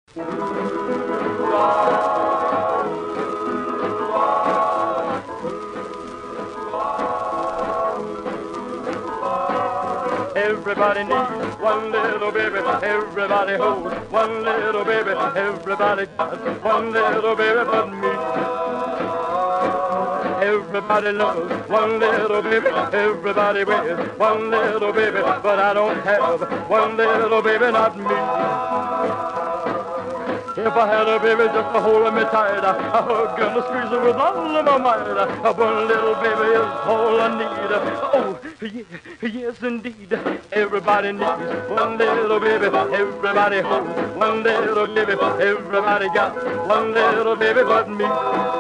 Everybody needs one little baby. Everybody holds one little baby. Everybody got one little baby but me. Everybody loves one little baby. Everybody wears one little baby. But I don't have one little baby, not me. If I had a baby just to hold me tight, I hug and squeeze her with all of my might. One little baby is all I need. Oh, yes indeed. Everybody needs one little baby. Everybody holds one little baby. Everybody got one little baby but me.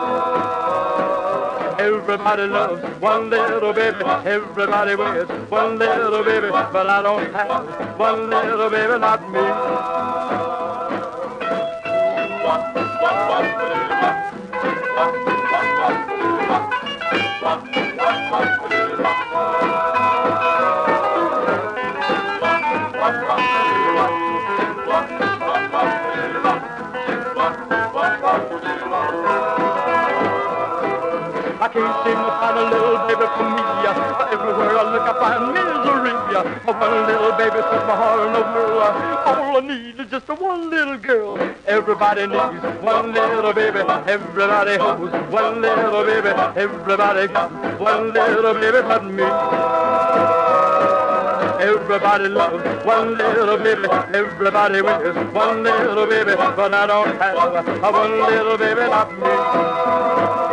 Everybody loves one little baby. Everybody wears one little baby. But I don't have one little baby, not me. I can't seem to find a little baby for me. Everywhere I look I find misery. One little baby puts my heart in a whirl. All I need is just one little girl. Everybody needs one little baby. Everybody holds one little baby. Everybody got one little baby but me. Everybody loves one little baby. Everybody wears one little baby. But I don't have one little baby, not me.